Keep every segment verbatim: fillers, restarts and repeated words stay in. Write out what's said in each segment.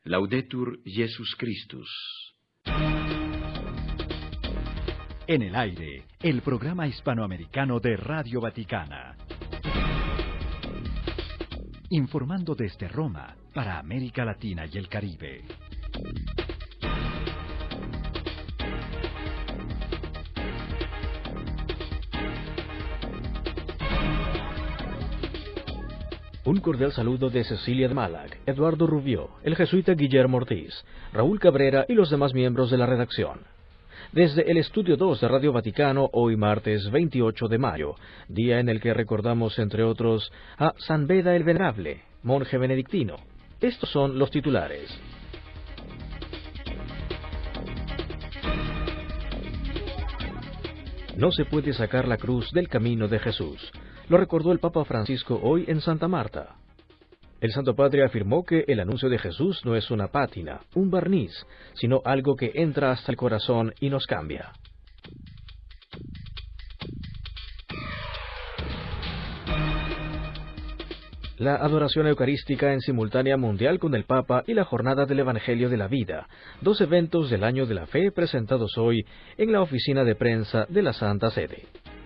Laudetur Jesus Christus. En el aire, el programa hispanoamericano de Radio Vaticana. Informando desde Roma para América Latina y el Caribe. Un cordial saludo de Cecilia de Malac, Eduardo Rubió, el jesuita Guillermo Ortiz, Raúl Cabrera y los demás miembros de la redacción. Desde el Estudio dos de Radio Vaticano, hoy martes veintiocho de mayo, día en el que recordamos, entre otros, a San Beda el Venerable, monje benedictino. Estos son los titulares. No se puede sacar la cruz del camino de Jesús. Lo recordó el Papa Francisco hoy en Santa Marta. El Santo Padre afirmó que el anuncio de Jesús no es una pátina, un barniz, sino algo que entra hasta el corazón y nos cambia. La adoración eucarística en simultánea mundial con el Papa y la Jornada del Evangelio de la Vida, dos eventos del Año de la Fe presentados hoy en la oficina de prensa de la Santa Sede.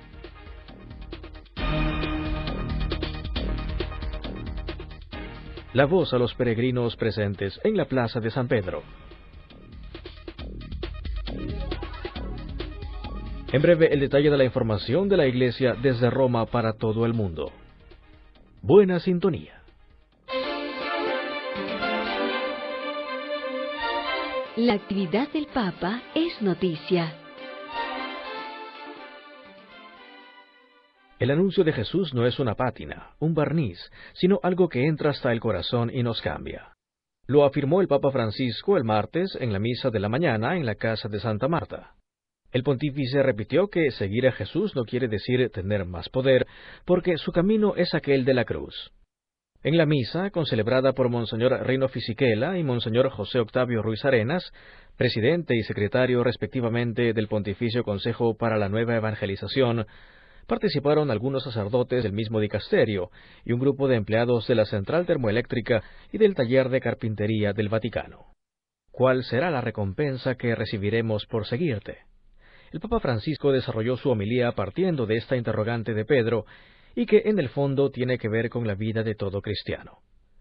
La voz a los peregrinos presentes en la Plaza de San Pedro. En breve, el detalle de la información de la Iglesia desde Roma para todo el mundo. Buena sintonía. La actividad del Papa es noticia. El anuncio de Jesús no es una pátina, un barniz, sino algo que entra hasta el corazón y nos cambia. Lo afirmó el Papa Francisco el martes en la misa de la mañana en la casa de Santa Marta. El pontífice repitió que seguir a Jesús no quiere decir tener más poder, porque su camino es aquel de la cruz. En la misa, concelebrada por Monseñor Reino Fisichella y Monseñor José Octavio Ruiz Arenas, presidente y secretario respectivamente del Pontificio Consejo para la Nueva Evangelización, participaron algunos sacerdotes del mismo dicasterio y un grupo de empleados de la central termoeléctrica y del taller de carpintería del Vaticano. ¿Cuál será la recompensa que recibiremos por seguirte? El Papa Francisco desarrolló su homilía partiendo de esta interrogante de Pedro y que en el fondo tiene que ver con la vida de todo cristiano.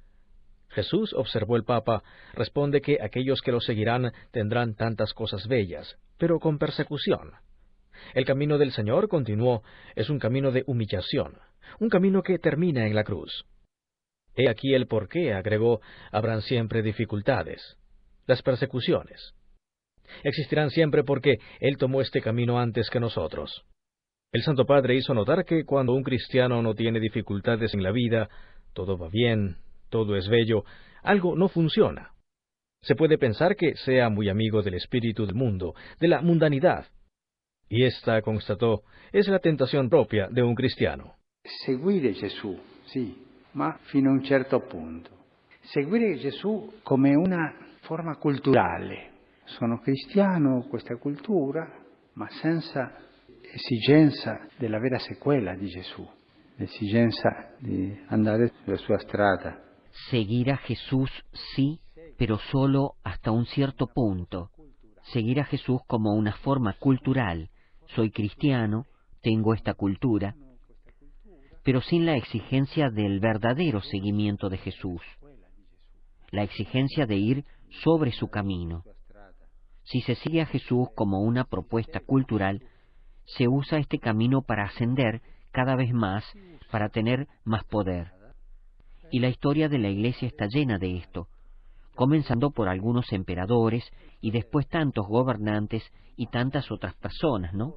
Jesús, observó el Papa, responde que aquellos que lo seguirán tendrán tantas cosas bellas, pero con persecución. El camino del Señor, continuó, es un camino de humillación, un camino que termina en la cruz. He aquí el por qué, agregó, habrán siempre dificultades, las persecuciones. Existirán siempre porque Él tomó este camino antes que nosotros. El Santo Padre hizo notar que cuando un cristiano no tiene dificultades en la vida, todo va bien, todo es bello, algo no funciona. Se puede pensar que sea muy amigo del espíritu del mundo, de la mundanidad. Y esta, constató, es la tentación propia de un cristiano. Seguire Gesù, sì, ma fino a un certo punto. Seguire Gesù come una forma culturale. Sono cristiano, questa cultura, ma senza esigenza della vera sequela di Gesù, l'esigenza di andare sulla sua strada. Seguir a Jesús sí, pero solo hasta un cierto punto. Seguir a Jesús como una forma cultural. Soy cristiano, tengo esta cultura, pero sin la exigencia del verdadero seguimiento de Jesús, la exigencia de ir sobre su camino. Si se sigue a Jesús como una propuesta cultural, se usa este camino para ascender cada vez más, para tener más poder. Y la historia de la Iglesia está llena de esto, comenzando por algunos emperadores y después tantos gobernantes y tantas otras personas, ¿no?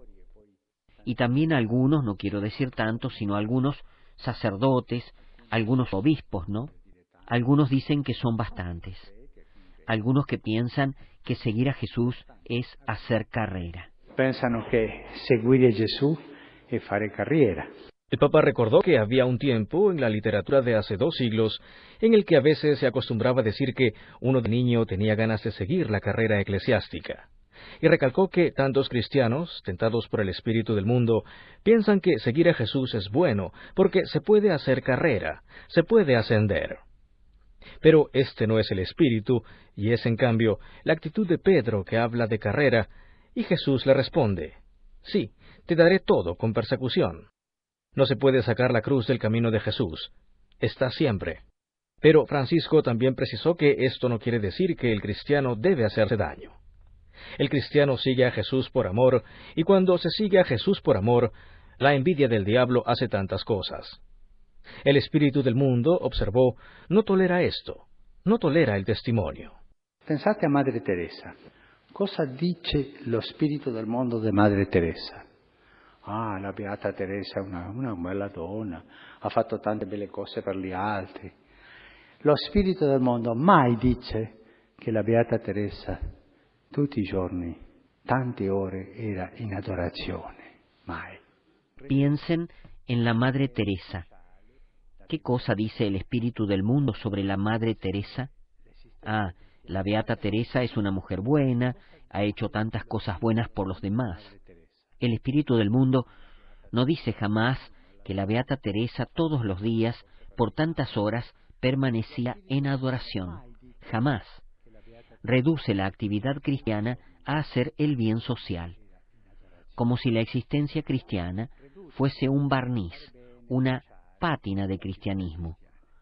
Y también algunos, no quiero decir tantos, sino algunos sacerdotes, algunos obispos, ¿no? Algunos dicen que son bastantes. Algunos que piensan que seguir a Jesús es hacer carrera. Pensano que seguire Gesù è fare carriera. El Papa recordó que había un tiempo en la literatura de hace dos siglos en el que a veces se acostumbraba a decir que uno de niño tenía ganas de seguir la carrera eclesiástica. Y recalcó que tantos cristianos, tentados por el espíritu del mundo, piensan que seguir a Jesús es bueno, porque se puede hacer carrera, se puede ascender. Pero este no es el espíritu, y es en cambio la actitud de Pedro que habla de carrera, y Jesús le responde, sí, te daré todo con persecución. No se puede sacar la cruz del camino de Jesús, está siempre. Pero Francisco también precisó que esto no quiere decir que el cristiano debe hacerse daño. El cristiano sigue a Jesús por amor, y cuando se sigue a Jesús por amor, la envidia del diablo hace tantas cosas. El espíritu del mundo, observó, no tolera esto, no tolera el testimonio. Pensate a Madre Teresa. Cosa dice lo spirito del mondo de Madre Teresa? Ah, la Beata Teresa è una, una bella donna, ha fatto tante belle cose per gli altri. Lo spirito del mondo mai dice che la Beata Teresa tutti i giorni, tante ore, era in adorazione. Mai. Piensen en la Madre Teresa. ¿Qué cosa dice el espíritu del mundo sobre la Madre Teresa? Ah, la Beata Teresa es una mujer buena, ha hecho tantas cosas buenas por los demás. El espíritu del mundo no dice jamás que la Beata Teresa todos los días, por tantas horas, permanecía en adoración. Jamás. Reduce la actividad cristiana a hacer el bien social. Como si la existencia cristiana fuese un barniz, una pátina de cristianismo.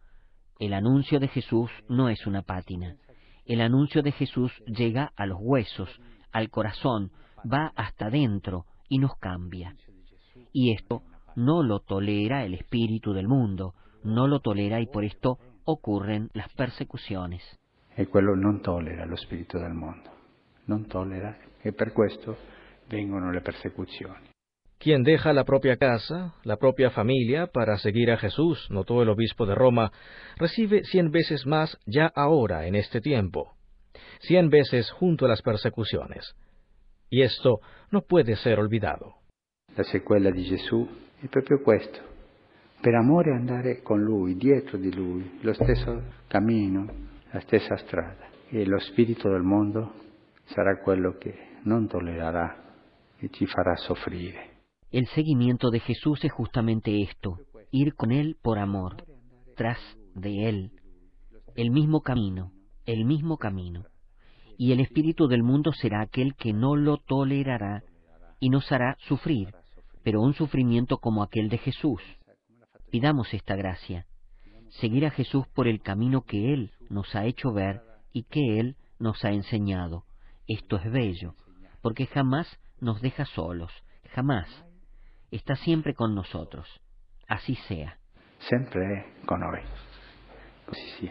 El anuncio de Jesús no es una pátina. El anuncio de Jesús llega a los huesos, al corazón, va hasta dentro y nos cambia. Y esto no lo tolera el espíritu del mundo, no lo tolera y por esto ocurren las persecuciones. E quello non tolera lo spirito del mondo, non tolera, e per questo vengono le persecuzioni. Quien deja la propia casa, la propia familia, para seguir a Jesús, notó el obispo de Roma, recibe cien veces más ya ahora en este tiempo, cien veces junto a las persecuciones. Y esto no puede ser olvidado. La sequela di Gesù è proprio questo, per amore andare con Lui, dietro di Lui, lo stesso cammino, la stessa strada. E lo spirito del mondo sarà quello che non tollerarà e ci farà soffrire. El seguimiento de Jesús es justamente esto, ir con Él por amor, tras de Él, el mismo camino, el mismo camino. Y el espíritu del mundo será aquel que no lo tolerará y nos hará sufrir, pero un sufrimiento como aquel de Jesús. Pidamos esta gracia, seguir a Jesús por el camino que Él nos ha hecho ver y que Él nos ha enseñado. Esto es bello, porque jamás nos deja solos, jamás. Está siempre con nosotros. Así sea. Sempre è con noi. Così sia.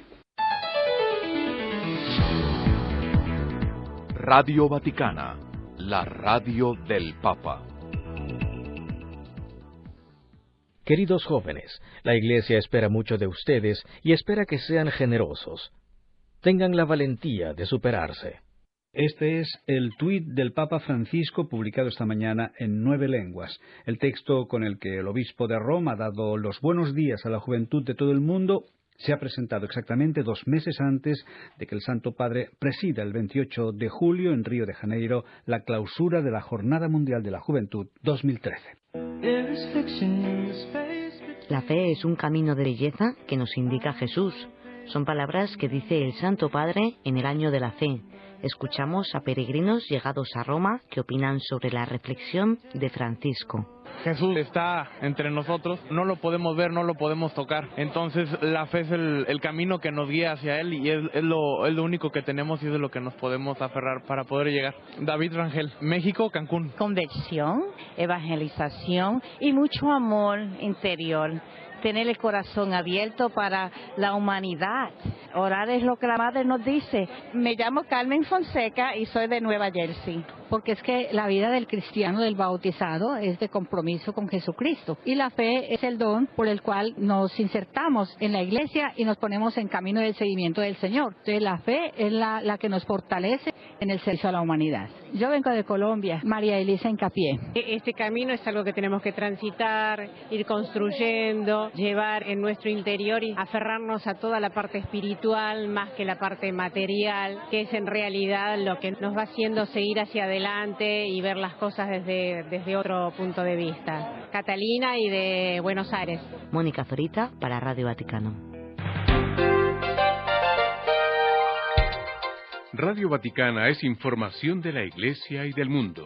Radio Vaticana, la radio del Papa. Queridos jóvenes, la Iglesia espera mucho de ustedes y espera que sean generosos. Tengan la valentía de superarse. Este es el tuit del Papa Francisco publicado esta mañana en nueve lenguas. El texto con el que el obispo de Roma ha dado los buenos días a la juventud de todo el mundo se ha presentado exactamente dos meses antes de que el Santo Padre presida el veintiocho de julio en Río de Janeiro la clausura de la Jornada Mundial de la Juventud dos mil trece. La fe es un camino de belleza que nos indica Jesús. Son palabras que dice el Santo Padre en el año de la fe. Escuchamos a peregrinos llegados a Roma que opinan sobre la reflexión de Francisco. Jesús está entre nosotros, no lo podemos ver, no lo podemos tocar. Entonces la fe es el, el camino que nos guía hacia Él y es, es, lo, es lo único que tenemos y es de lo que nos podemos aferrar para poder llegar. David Rangel, México, Cancún. Conversión, evangelización y mucho amor interior. Tener el corazón abierto para la humanidad. Orar es lo que la Madre nos dice. Me llamo Carmen Fonseca y soy de Nueva Jersey. Porque es que la vida del cristiano, del bautizado, es de compromiso con Jesucristo. Y la fe es el don por el cual nos insertamos en la iglesia y nos ponemos en camino del seguimiento del Señor. Entonces la fe es la, la que nos fortalece en el servicio a la humanidad. Yo vengo de Colombia, María Elisa Hincapié. Este camino es algo que tenemos que transitar, ir construyendo, llevar en nuestro interior y aferrarnos a toda la parte espiritual más que la parte material, que es en realidad lo que nos va haciendo seguir hacia adelante y ver las cosas desde, desde otro punto de vista. Catalina y de Buenos Aires. Mónica Zorita para Radio Vaticano. Radio Vaticana es información de la Iglesia y del mundo.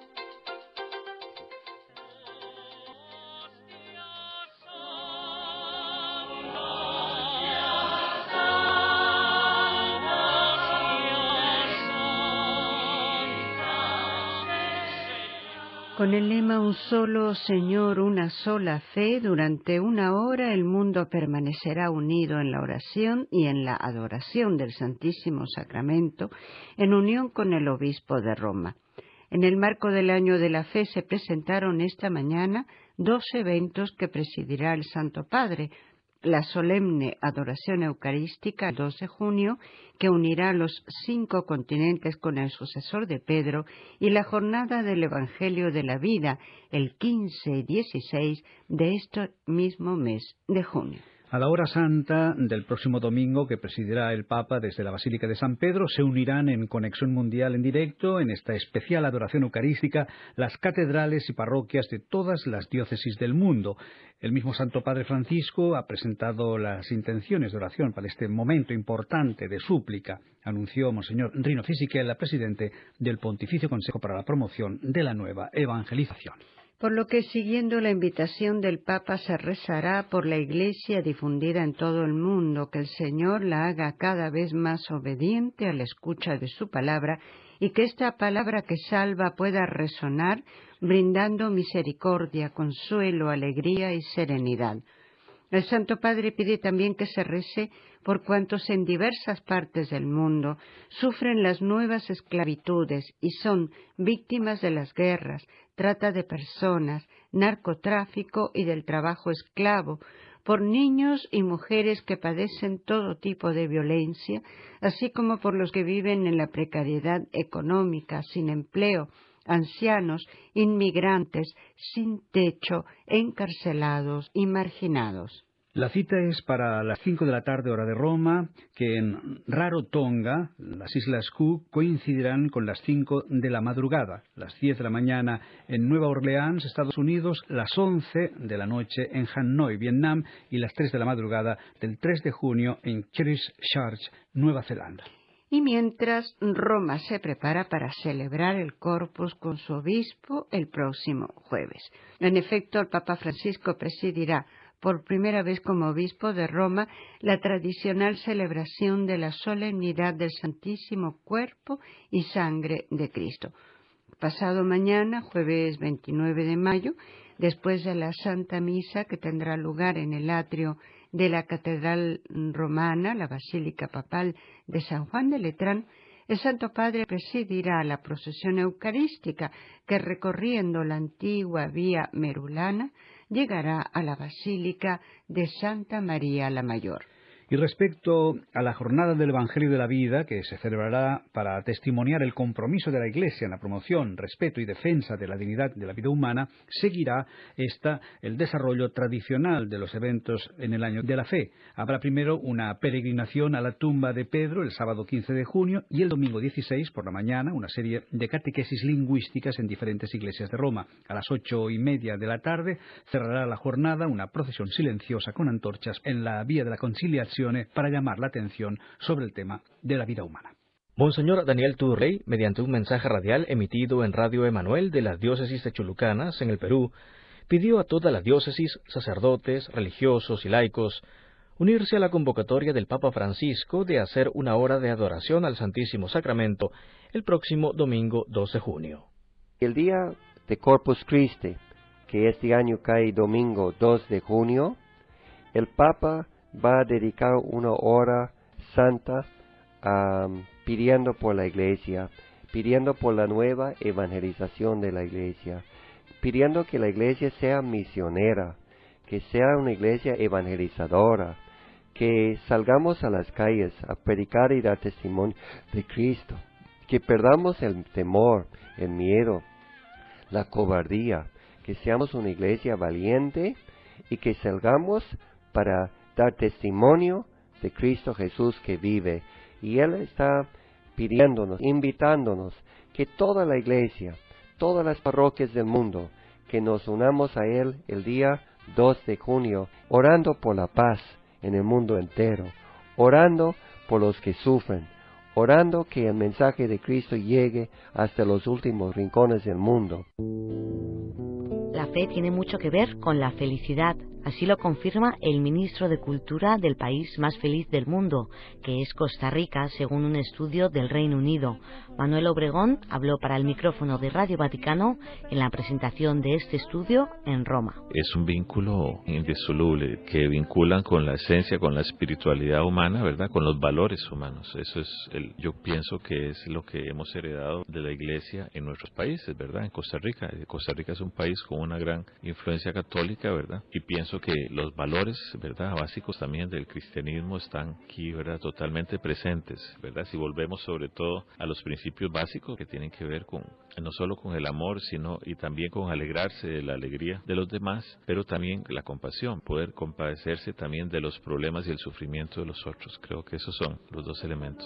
Con el lema Un solo Señor, una sola fe, durante una hora el mundo permanecerá unido en la oración y en la adoración del Santísimo Sacramento, en unión con el Obispo de Roma. En el marco del Año de la Fe se presentaron esta mañana dos eventos que presidirá el Santo Padre: la solemne adoración eucarística el dos de junio, que unirá los cinco continentes con el sucesor de Pedro, y la jornada del Evangelio de la Vida el quince y dieciséis de este mismo mes de junio. A la hora santa del próximo domingo, que presidirá el Papa desde la Basílica de San Pedro, se unirán en conexión mundial en directo en esta especial adoración eucarística las catedrales y parroquias de todas las diócesis del mundo. El mismo Santo Padre Francisco ha presentado las intenciones de oración para este momento importante de súplica, anunció Monseñor Rino Fisichella, presidente del Pontificio Consejo para la Promoción de la Nueva Evangelización. Por lo que, siguiendo la invitación del Papa, se rezará por la Iglesia difundida en todo el mundo, que el Señor la haga cada vez más obediente a la escucha de su palabra, y que esta palabra que salva pueda resonar, brindando misericordia, consuelo, alegría y serenidad. El Santo Padre pide también que se rece por cuantos en diversas partes del mundo sufren las nuevas esclavitudes y son víctimas de las guerras, trata de personas, narcotráfico y del trabajo esclavo, por niños y mujeres que padecen todo tipo de violencia, así como por los que viven en la precariedad económica, sin empleo, ancianos, inmigrantes, sin techo, encarcelados y marginados. La cita es para las cinco de la tarde, hora de Roma, que en Rarotonga, las Islas Cook, coincidirán con las cinco de la madrugada, las diez de la mañana en Nueva Orleans, Estados Unidos, las once de la noche en Hanoi, Vietnam, y las tres de la madrugada del tres de junio en Christchurch, Nueva Zelanda. Y mientras, Roma se prepara para celebrar el Corpus con su obispo el próximo jueves. En efecto, el Papa Francisco presidirá por primera vez como obispo de Roma la tradicional celebración de la solemnidad del Santísimo Cuerpo y Sangre de Cristo. Pasado mañana, jueves veintinueve de mayo, después de la Santa Misa que tendrá lugar en el atrio de la Catedral Romana, la Basílica Papal de San Juan de Letrán, el Santo Padre presidirá la procesión eucarística que, recorriendo la antigua vía merulana, llegará a la Basílica de Santa María la Mayor. Y respecto a la jornada del Evangelio de la Vida, que se celebrará para testimoniar el compromiso de la Iglesia en la promoción, respeto y defensa de la dignidad de la vida humana, seguirá esta el desarrollo tradicional de los eventos en el Año de la Fe. Habrá primero una peregrinación a la tumba de Pedro el sábado quince de junio y el domingo dieciséis por la mañana una serie de catequesis lingüísticas en diferentes iglesias de Roma. A las ocho y media de la tarde cerrará la jornada una procesión silenciosa con antorchas en la Vía de la Conciliación para llamar la atención sobre el tema de la vida humana. Monseñor Daniel Turrey, mediante un mensaje radial emitido en Radio Emanuel de las diócesis de Chulucanas, en el Perú, pidió a toda la diócesis, sacerdotes, religiosos y laicos, unirse a la convocatoria del Papa Francisco de hacer una hora de adoración al Santísimo Sacramento el próximo domingo dos de junio. El día de Corpus Christi, que este año cae domingo dos de junio, el Papa va a dedicar una hora santa um, pidiendo por la Iglesia, pidiendo por la nueva evangelización de la Iglesia, pidiendo que la Iglesia sea misionera, que sea una Iglesia evangelizadora, que salgamos a las calles a predicar y dar testimonio de Cristo, que perdamos el temor, el miedo, la cobardía, que seamos una Iglesia valiente y que salgamos para dar testimonio de Cristo Jesús que vive. Y Él está pidiéndonos, invitándonos, que toda la Iglesia, todas las parroquias del mundo, que nos unamos a Él el día dos de junio, orando por la paz en el mundo entero, orando por los que sufren, orando que el mensaje de Cristo llegue hasta los últimos rincones del mundo. La fe tiene mucho que ver con la felicidad. Así lo confirma el ministro de Cultura del país más feliz del mundo, que es Costa Rica, según un estudio del Reino Unido. Manuel Obregón habló para el micrófono de Radio Vaticano en la presentación de este estudio en Roma. Es un vínculo indisoluble que vinculan con la esencia, con la espiritualidad humana, ¿verdad? Con los valores humanos. Eso es, el, yo pienso que es lo que hemos heredado de la Iglesia en nuestros países, ¿verdad? En Costa Rica. Costa Rica es un país con una gran influencia católica, ¿verdad? Y pienso que los valores, ¿verdad?, básicos también del cristianismo están aquí, ¿verdad?, totalmente presentes, ¿verdad? Si volvemos sobre todo a los principios básicos que tienen que ver con, no solo con el amor, sino y también con alegrarse de la alegría de los demás, pero también la compasión, poder compadecerse también de los problemas y el sufrimiento de los otros. Creo que esos son los dos elementos.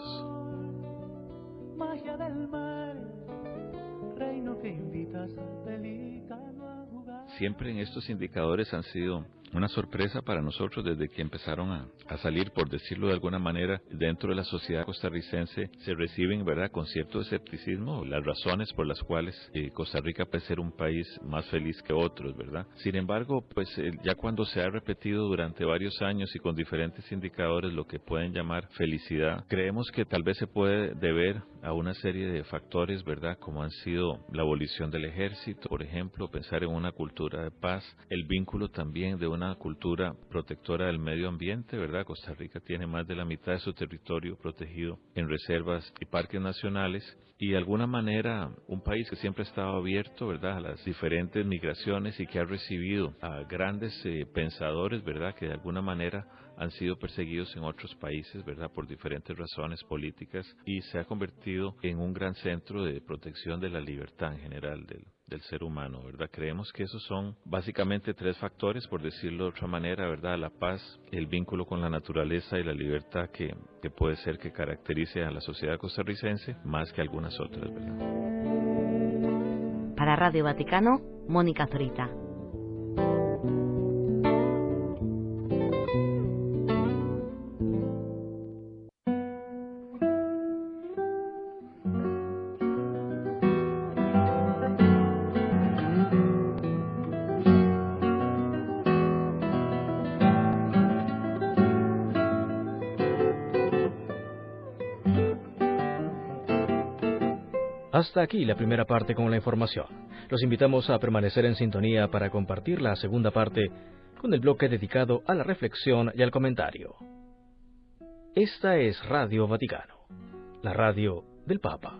Magia del mar, reino que invitas al pelícano a jugar. Siempre en estos indicadores han sido una sorpresa para nosotros desde que empezaron a, a salir, por decirlo de alguna manera, dentro de la sociedad costarricense. Se reciben, ¿verdad?, con cierto escepticismo las razones por las cuales eh, Costa Rica puede ser un país más feliz que otros, ¿verdad? Sin embargo, pues eh, ya cuando se ha repetido durante varios años y con diferentes indicadores lo que pueden llamar felicidad, creemos que tal vez se puede deber a una serie de factores, ¿verdad?, como han sido la abolición del ejército, por ejemplo, pensar en una cultura de paz, el vínculo también de una una cultura protectora del medio ambiente, ¿verdad? Costa Rica tiene más de la mitad de su territorio protegido en reservas y parques nacionales, y de alguna manera un país que siempre ha estado abierto, ¿verdad?, a las diferentes migraciones y que ha recibido a grandes eh, pensadores, ¿verdad?, que de alguna manera han sido perseguidos en otros países, ¿verdad?, por diferentes razones políticas, y se ha convertido en un gran centro de protección de la libertad en general del, del ser humano, ¿verdad? Creemos que esos son básicamente tres factores, por decirlo de otra manera, ¿verdad? La paz, el vínculo con la naturaleza y la libertad que, que puede ser que caracterice a la sociedad costarricense más que algunas otras, ¿verdad? Para Radio Vaticano, Mónica Zorita. Hasta aquí la primera parte con la información. Los invitamos a permanecer en sintonía para compartir la segunda parte con el bloque dedicado a la reflexión y al comentario. Esta es Radio Vaticano, la radio del Papa.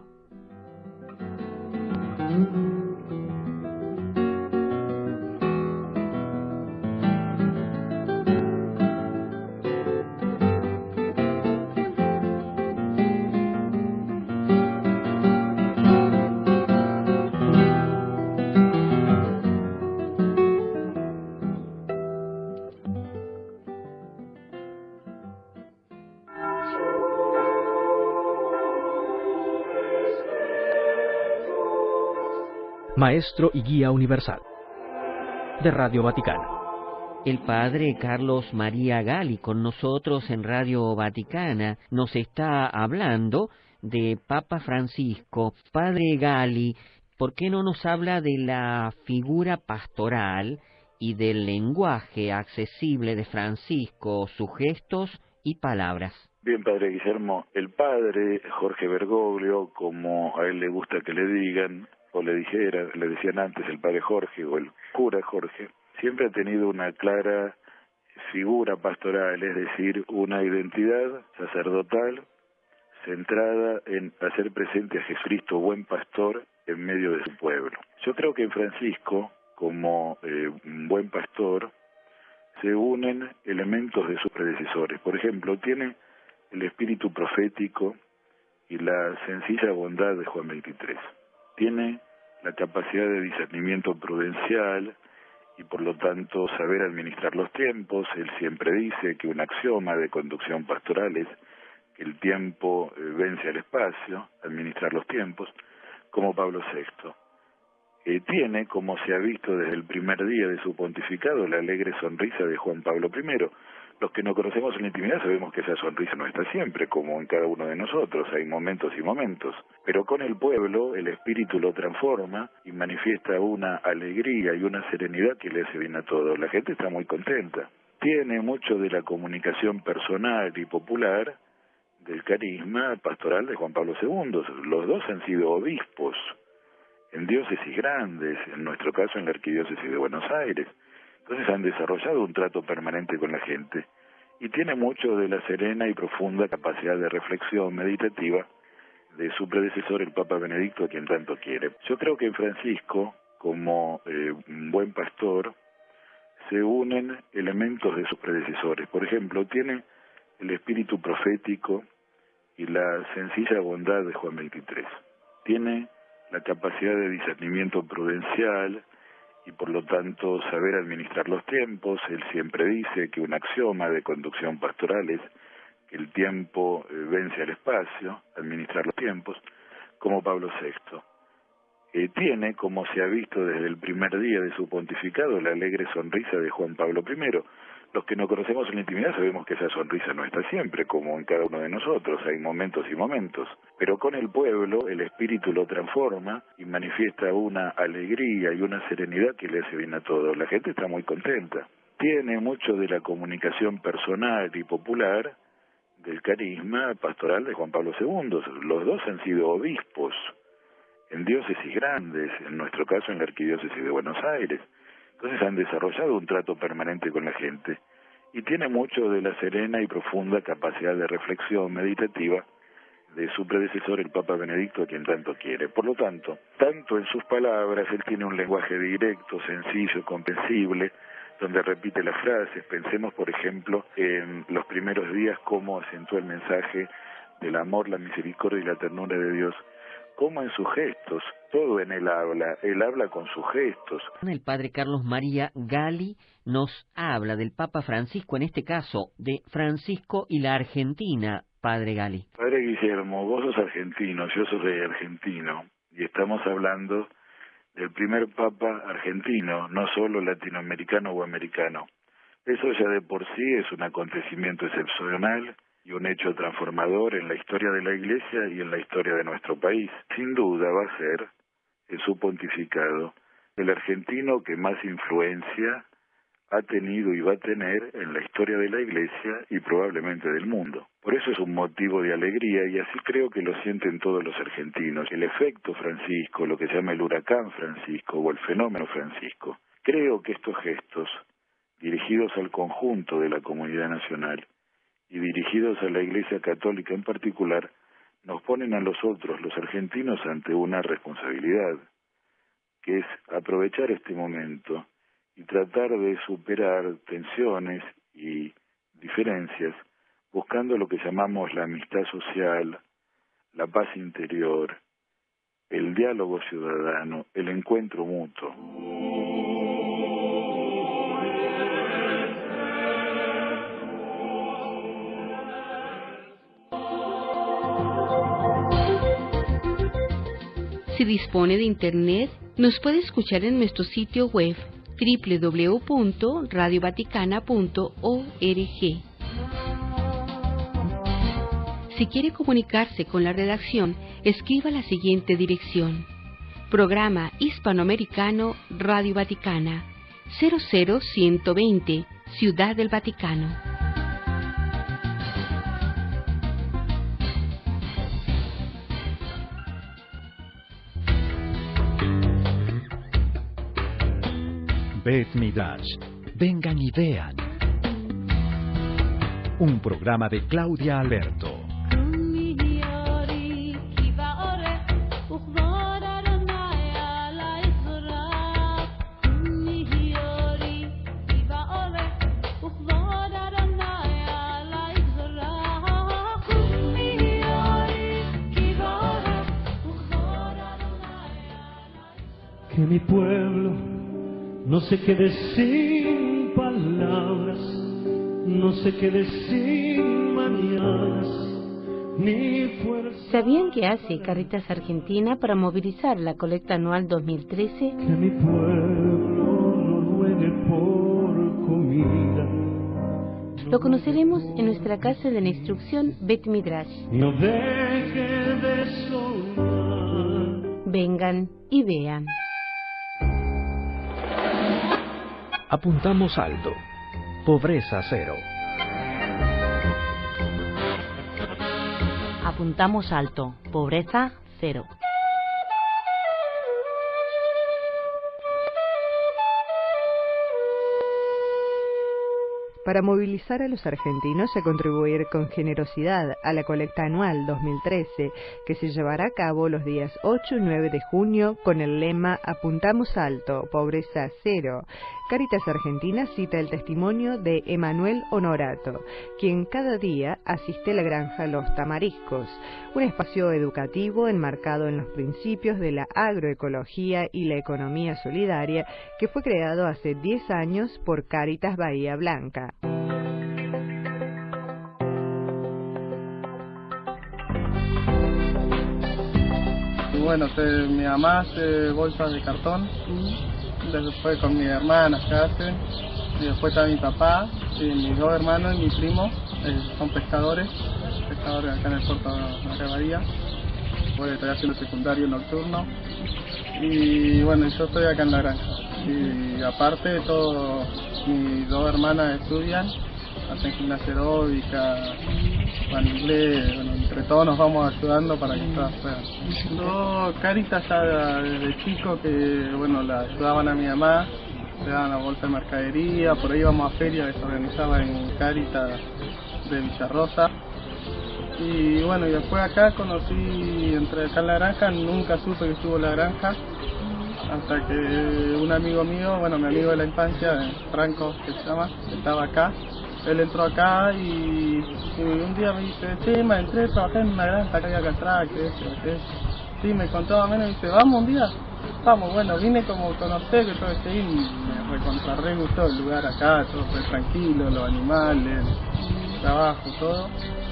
Maestro y Guía Universal de Radio Vaticano. El padre Carlos María Gali con nosotros en Radio Vaticana nos está hablando de Papa Francisco. Padre Gali, ¿por qué no nos habla de la figura pastoral y del lenguaje accesible de Francisco, sus gestos y palabras? Bien, padre Guillermo, el padre Jorge Bergoglio, como a él le gusta que le digan, o le dijera, le decían antes el padre Jorge o el cura Jorge, siempre ha tenido una clara figura pastoral, es decir, una identidad sacerdotal centrada en hacer presente a Jesucristo, buen pastor, en medio de su pueblo. Yo creo que en Francisco, como eh, un buen pastor, se unen elementos de sus predecesores. Por ejemplo, tiene el espíritu profético y la sencilla bondad de Juan veintitrés. Tiene la capacidad de discernimiento prudencial y por lo tanto saber administrar los tiempos. Él siempre dice que un axioma de conducción pastoral es que el tiempo eh, vence al espacio, administrar los tiempos, como Pablo sexto. Eh, tiene, como se ha visto desde el primer día de su pontificado, la alegre sonrisa de Juan Pablo primero. Los que no conocemos en la intimidad sabemos que esa sonrisa no está siempre, como en cada uno de nosotros, hay momentos y momentos. Pero con el pueblo, el espíritu lo transforma y manifiesta una alegría y una serenidad que le hace bien a todos. La gente está muy contenta. Tiene mucho de la comunicación personal y popular del carisma pastoral de Juan Pablo segundo. Los dos han sido obispos en diócesis grandes, en nuestro caso en la Arquidiócesis de Buenos Aires. Entonces han desarrollado un trato permanente con la gente y tiene mucho de la serena y profunda capacidad de reflexión meditativa de su predecesor, el Papa Benedicto, a quien tanto quiere. Yo creo que en Francisco, como eh, un buen pastor, se unen elementos de sus predecesores. Por ejemplo, tiene el espíritu profético y la sencilla bondad de Juan veintitrés. Tiene la capacidad de discernimiento prudencial y por lo tanto saber administrar los tiempos. Él siempre dice que un axioma de conducción pastoral es que el tiempo eh, vence al espacio, administrar los tiempos, como Pablo sexto. Eh, tiene, como se ha visto desde el primer día de su pontificado, la alegre sonrisa de Juan Pablo primero. Los que no conocemos en la intimidad sabemos que esa sonrisa no está siempre, como en cada uno de nosotros, hay momentos y momentos. Pero con el pueblo, el espíritu lo transforma y manifiesta una alegría y una serenidad que le hace bien a todos. La gente está muy contenta. Tiene mucho de la comunicación personal y popular del carisma pastoral de Juan Pablo segundo. Los dos han sido obispos en diócesis grandes, en nuestro caso en la Arquidiócesis de Buenos Aires. Entonces han desarrollado un trato permanente con la gente y tiene mucho de la serena y profunda capacidad de reflexión meditativa de su predecesor, el Papa Benedicto, a quien tanto quiere. Por lo tanto, tanto en sus palabras, él tiene un lenguaje directo, sencillo, comprensible, donde repite las frases. Pensemos, por ejemplo, en los primeros días, cómo acentúa el mensaje del amor, la misericordia y la ternura de Dios, como en sus gestos, todo en él habla, él habla con sus gestos. El padre Carlos María Gali nos habla del Papa Francisco, en este caso, de Francisco y la Argentina, padre Gali. Padre Guillermo, vos sos argentino, yo soy argentino, y estamos hablando del primer Papa argentino, no solo latinoamericano o americano. Eso ya de por sí es un acontecimiento excepcional y un hecho transformador en la historia de la Iglesia y en la historia de nuestro país. Sin duda va a ser, en su pontificado, el argentino que más influencia ha tenido y va a tener en la historia de la Iglesia y probablemente del mundo. Por eso es un motivo de alegría y así creo que lo sienten todos los argentinos. El efecto Francisco, lo que se llama el huracán Francisco o el fenómeno Francisco. Creo que estos gestos, dirigidos al conjunto de la comunidad nacional, y dirigidos a la Iglesia Católica en particular, nos ponen a nosotros, los argentinos, ante una responsabilidad, que es aprovechar este momento y tratar de superar tensiones y diferencias, buscando lo que llamamos la amistad social, la paz interior, el diálogo ciudadano, el encuentro mutuo. Si dispone de Internet, nos puede escuchar en nuestro sitio web doble u doble u doble u punto radio vaticana punto org. Si quiere comunicarse con la redacción, escriba la siguiente dirección: Programa Hispanoamericano Radio Vaticana, cero cero ciento veinte, Ciudad del Vaticano. Bet Midrash. Vengan y vean. Un programa de Claudia Alberto. Que mi pueblo no se quede sin palabras, no se quede sin mañanas, ni fuerza. ¿Sabían que hace Caritas Argentina para movilizar la colecta anual dos mil trece? Que mi pueblo no ruegue por comida. Lo conoceremos en nuestra clase de la instrucción Bet Midrash. No deje de sonar. Vengan y vean. Apuntamos alto. Pobreza cero. Apuntamos alto. Pobreza cero. Para movilizar a los argentinos a contribuir con generosidad a la colecta anual dos mil trece, que se llevará a cabo los días ocho y nueve de junio con el lema Apuntamos alto, pobreza cero, Cáritas Argentina cita el testimonio de Emanuel Honorato, quien cada día asiste a la granja Los Tamariscos, un espacio educativo enmarcado en los principios de la agroecología y la economía solidaria que fue creado hace diez años por Cáritas Bahía Blanca. Bueno, se, mi mamá hace bolsas de cartón, después con mi hermana se hace, y después está mi papá, y mis dos hermanos y mi primo, eh, son pescadores, pescadores acá en el puerto de Bahía. Pues estoy haciendo secundario nocturno, y bueno, yo estoy acá en la granja. Y aparte, todos mis dos hermanas estudian, hacen gimnasia aeróbica, van inglés, bueno, entre todos nos vamos ayudando para que todas puedan. Yo, Cáritas ya desde chico que, bueno, la ayudaban a mi mamá, le daban la bolsa de mercadería, por ahí íbamos a feria que se organizaba en Cáritas de Villarrosa. Y bueno, y después acá conocí, entré acá en la granja, nunca supe que estuvo la granja, hasta que un amigo mío, bueno, mi amigo de la infancia, Franco, que se llama, estaba acá. Él entró acá y, y un día me dice, sí, me entré, trabajé en una granja que había acá atrás, que eso, que eso. Sí, me contó más o menos y dice, vamos un día. Vamos, bueno, vine como conocer, que todo ese y me recontrarré, gustó el lugar acá, todo fue tranquilo, los animales, el trabajo, todo.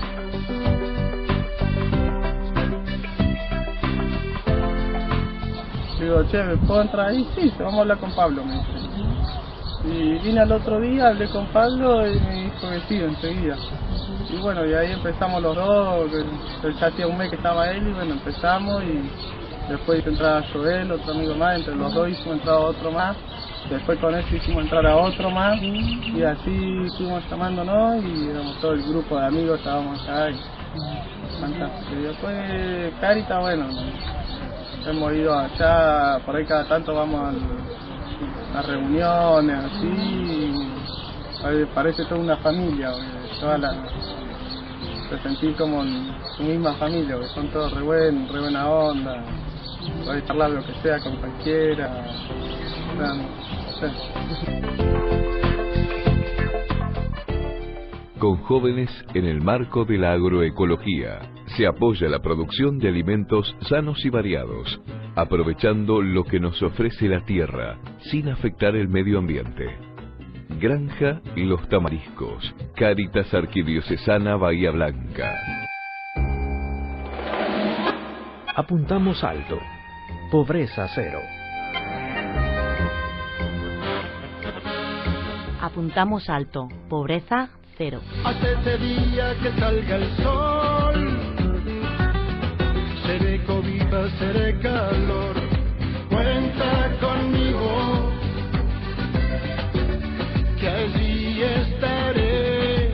Digo, che, ¿me puedo entrar ahí? Sí, vamos a hablar con Pablo, me dice. Y vine al otro día, hablé con Pablo y me dijo que sí, enseguida. Y bueno, y ahí empezamos los dos, ya hacía un mes que estaba él y bueno, empezamos y después hizo entrar a Joel, otro amigo más, entre los dos hicimos entrar a otro más, después con eso hicimos entrar a otro más y así fuimos llamándonos y éramos todo el grupo de amigos, estábamos acá y fantástico. Y después Cáritas, bueno, hemos ido allá, por ahí cada tanto vamos al... a reuniones, así, parece toda una familia, toda la, te sentís como en tu misma familia, porque son todos re buenos, re buena onda, podés charlar lo que sea con cualquiera, o sea, no sé. Con jóvenes en el marco de la agroecología, se apoya la producción de alimentos sanos y variados, aprovechando lo que nos ofrece la tierra, sin afectar el medio ambiente. Granja Los Tamariscos, Cáritas Arquidiocesana Bahía Blanca. Apuntamos alto. Pobreza cero. Apuntamos alto. Pobreza cero. Hasta ese día que salga el sol, seré cobija, seré calor. Cuenta conmigo, que allí estaré.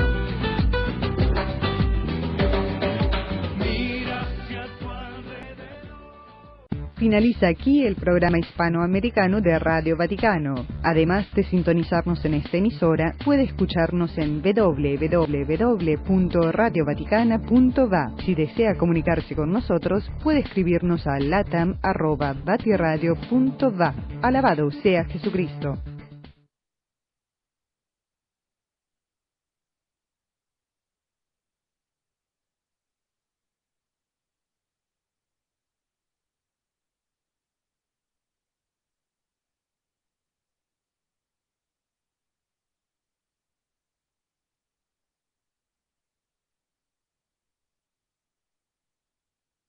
Mira hacia tu alrededor. Finaliza aquí el programa hispanoamericano de Radio Vaticano. Además de sintonizarnos en esta emisora, puede escucharnos en doble u doble u doble u punto radio vaticana punto va. Si desea comunicarse con nosotros, puede escribirnos a latam arroba vatiradio punto va. Alabado sea Jesucristo.